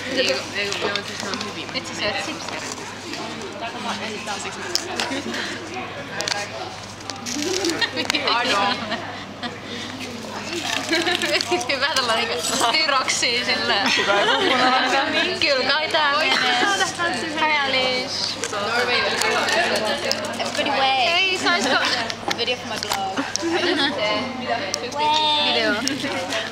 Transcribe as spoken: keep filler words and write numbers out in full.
Ei, ei, joo, siis ne on hyvin. Nyt sä syöt sipsterit. Ainoa. Hyvä tällainen tyroksii silleen. Kyllä kai tää menee. Hajalis. Everybody wait. Hei, saisko? Video for my blog. Video.